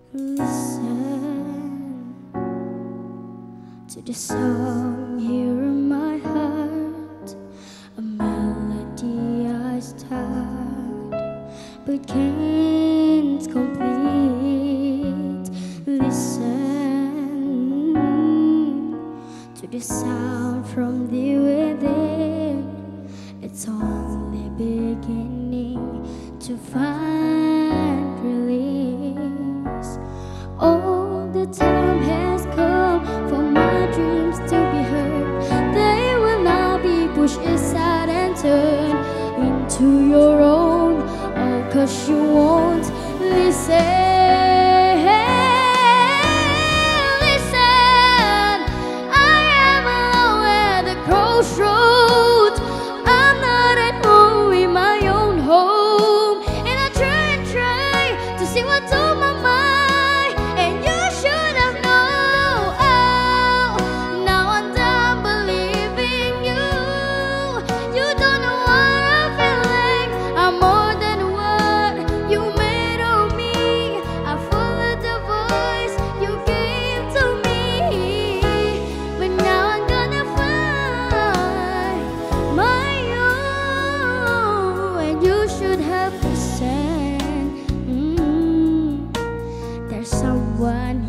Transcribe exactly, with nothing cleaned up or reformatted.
Listen to the song here in my heart, a melody I start but can't complete. Listen to the sound from the within. It's only beginning to find release. All the time has come for my dreams to be heard. They will now be pushed aside and turned into your own, all 'cause you won't listen. Listen, I am alone at the crossroads. I'm not at home in my own home, and I try and try to see what's on my mind. And you should have known. Oh, now I'm done believing you. You don't know what I feel like. I'm more than what you made of me. I followed the voice you gave to me, but now I'm gonna find my own. And you should have listened. Mm, there's someone